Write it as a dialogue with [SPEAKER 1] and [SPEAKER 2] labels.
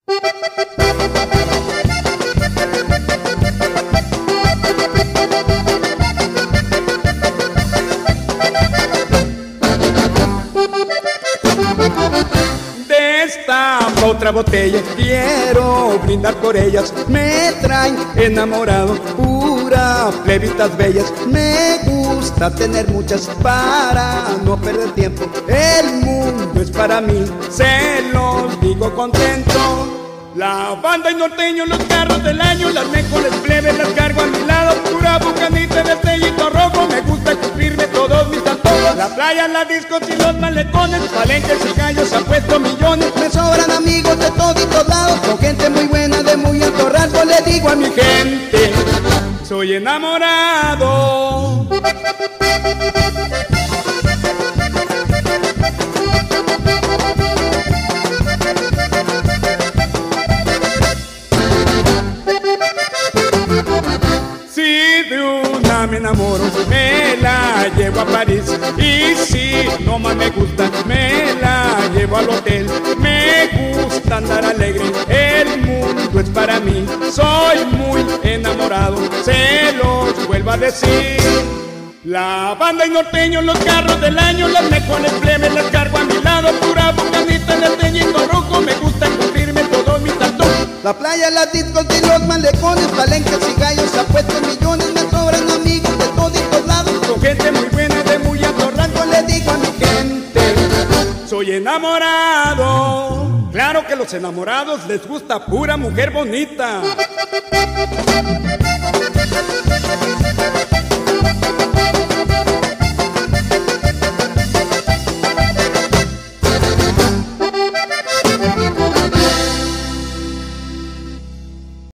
[SPEAKER 1] Destapa otra botella, quiero brindar por ellas. Me traen enamorado, pura plebitas bellas. Me gusta tener muchas para no perder tiempo. El mundo es para mí, se los digo contento. La banda y norteño, los carros del año, las mejores plebes las cargo a mi lado. Pura bucanita de sellito rojo, me gusta cumplirme todos mis antojos. La playa, las discos y los malecones, palenques y gallos han puesto millones. Me sobran amigos de toditos lados, con gente muy buena de muy alto rango. Le digo a mi gente, soy enamorado. Si de una me enamoro, me la llevo a París. Y si no más me gusta, me la llevo al hotel. Me gusta andar alegre, el mundo es para mí. Soy muy enamorado, se los vuelvo a decir. La banda y norteño, los carros del año, las mejores plebes las cargo a mi lado. Pura bucanita de teñito rojo, me gusta cumplirme todos mis antojos. La playa, las discos y los malecones, palenques y gallos han puesto millones. Me sobran amigos de toditos lados, con gente muy buena de muy alto rango. Le digo a mi gente, soy enamorado. Claro que los enamorados les gusta pura mujer bonita.